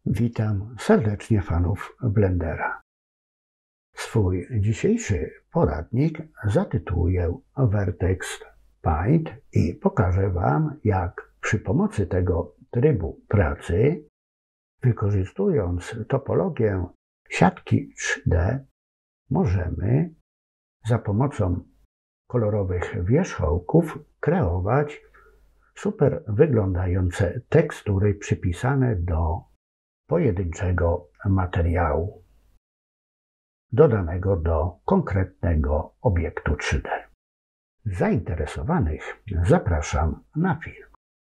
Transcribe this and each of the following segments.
Witam serdecznie fanów Blendera. Swój dzisiejszy poradnik zatytułuję Vertex Paint i pokażę Wam, jak przy pomocy tego trybu pracy, wykorzystując topologię siatki 3D, możemy za pomocą kolorowych wierzchołków kreować super wyglądające tekstury przypisane do pojedynczego materiału dodanego do konkretnego obiektu 3D. Zainteresowanych zapraszam na film.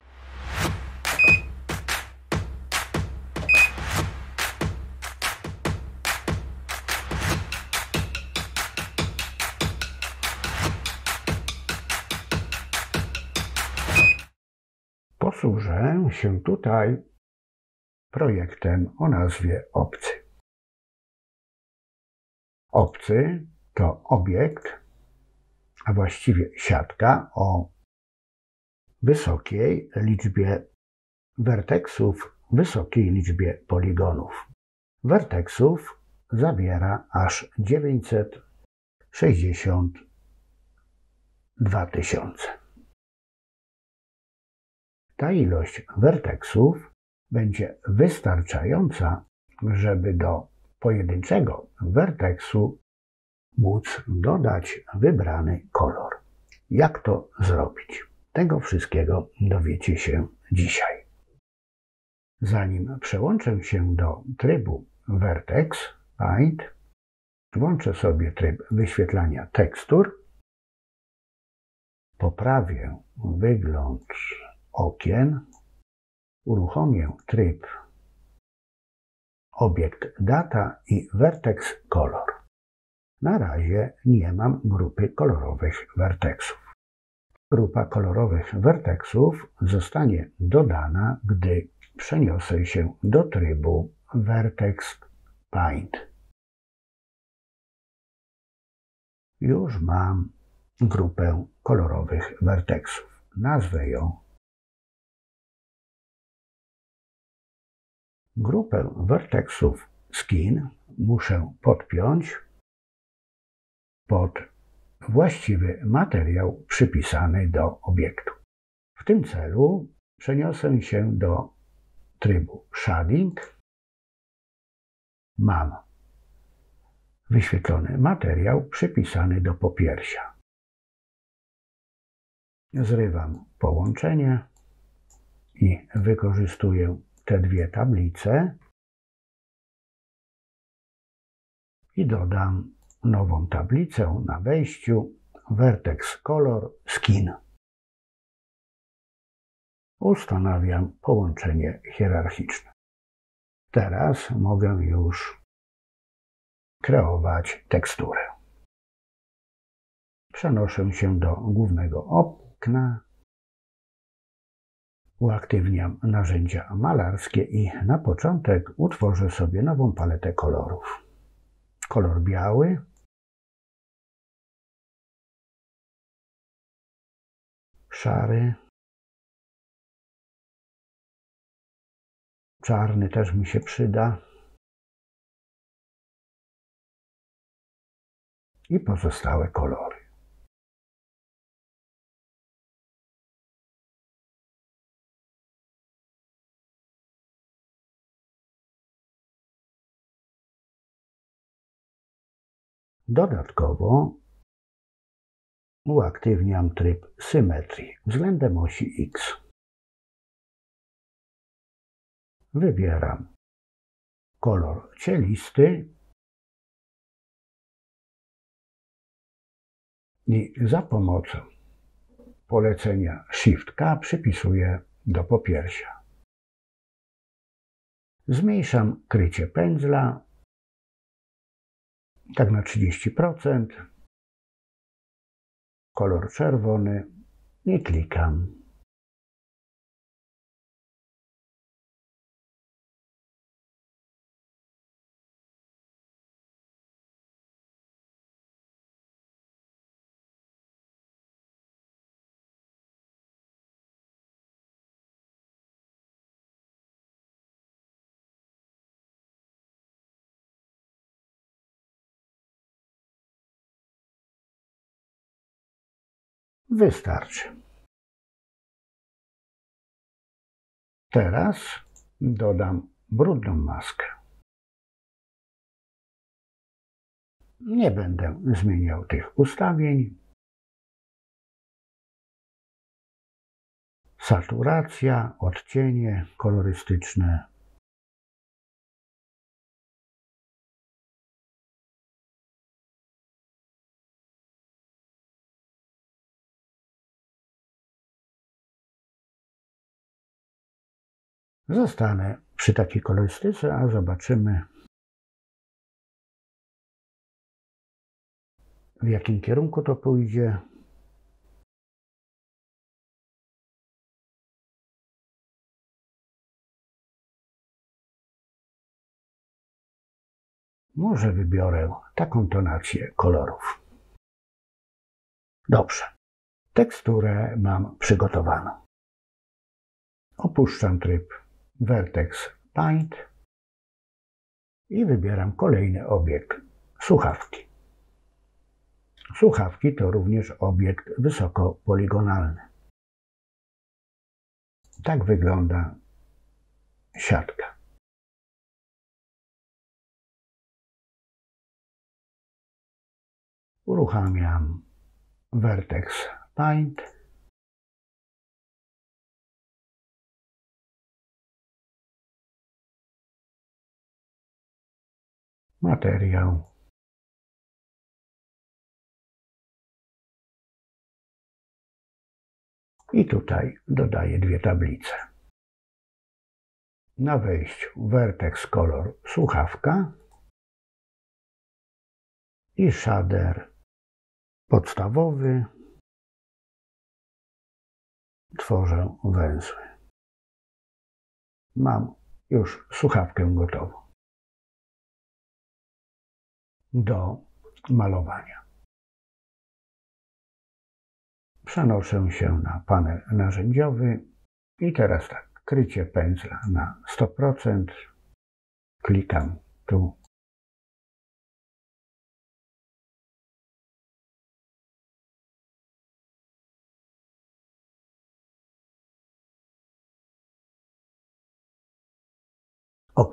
Posłużę się tutaj projektem o nazwie Obcy. Obcy to obiekt, a właściwie siatka o wysokiej liczbie werteksów, wysokiej liczbie poligonów. Werteksów zawiera aż 962 000. Ta ilość werteksów będzie wystarczająca, żeby do pojedynczego werteksu móc dodać wybrany kolor. Jak to zrobić? Tego wszystkiego dowiecie się dzisiaj. Zanim przełączę się do trybu Vertex Paint, włączę sobie tryb wyświetlania tekstur, poprawię wygląd okien, uruchomię tryb obiekt data i vertex color. Na razie nie mam grupy kolorowych werteksów. Grupa kolorowych werteksów zostanie dodana, gdy przeniosę się do trybu Vertex Paint. Już mam grupę kolorowych werteksów. Nazwę ją. Grupę werteksów Skin muszę podpiąć pod właściwy materiał przypisany do obiektu. W tym celu przeniosę się do trybu Shading. Mam wyświetlony materiał przypisany do popiersia. Zrywam połączenie i wykorzystuję te dwie tablice i dodam nową tablicę na wejściu Vertex Color Skin. Ustanawiam połączenie hierarchiczne. Teraz mogę już kreować teksturę. Przenoszę się do głównego okna. Uaktywniam narzędzia malarskie i na początek utworzę sobie nową paletę kolorów. Kolor biały, szary, czarny też mi się przyda i pozostałe kolory. Dodatkowo uaktywniam tryb symetrii względem osi X. Wybieram kolor cielisty i za pomocą polecenia Shift-K przypisuję do popiersia. Zmniejszam krycie pędzla tak na 30%, kolor czerwony i klikam. Wystarczy. Teraz dodam brudną maskę. Nie będę zmieniał tych ustawień. Saturacja, odcienie kolorystyczne. Zostanę przy takiej kolorystyce, a zobaczymy, w jakim kierunku to pójdzie. Może wybiorę taką tonację kolorów. Dobrze. Teksturę mam przygotowaną. Opuszczam tryb Vertex Paint i wybieram kolejny obiekt – słuchawki. Słuchawki to również obiekt wysokopoligonalny. Tak wygląda siatka. Uruchamiam Vertex Paint. Materiał. I tutaj dodaję dwie tablice. Na wejściu Vertex Color słuchawka i shader podstawowy. Tworzę węzły. Mam już słuchawkę gotową do malowania. Przenoszę się na panel narzędziowy i teraz tak, krycie pędzla na 100%. Klikam tu. OK.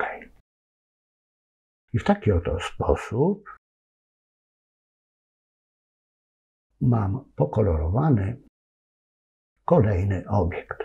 I w taki oto sposób mam pokolorowany kolejny obiekt.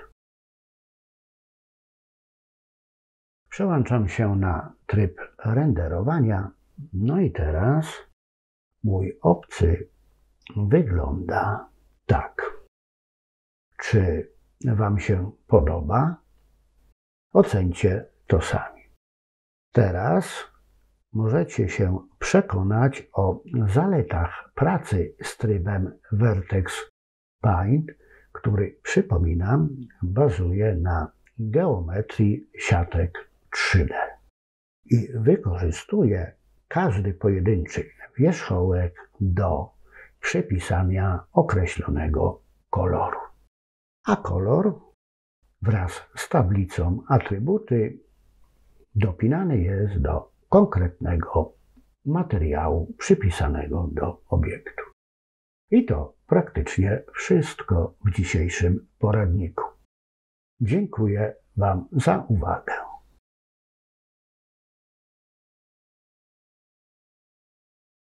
Przełączam się na tryb renderowania. No i teraz mój obcy wygląda tak. Czy Wam się podoba? Ocencie to sami. Teraz możecie się przekonać o zaletach pracy z trybem Vertex Paint, który, przypominam, bazuje na geometrii siatek 3D i wykorzystuje każdy pojedynczy wierzchołek do przypisania określonego koloru. A kolor wraz z tablicą atrybuty dopinany jest do konkretnego materiału przypisanego do obiektu. I to praktycznie wszystko w dzisiejszym poradniku. Dziękuję Wam za uwagę.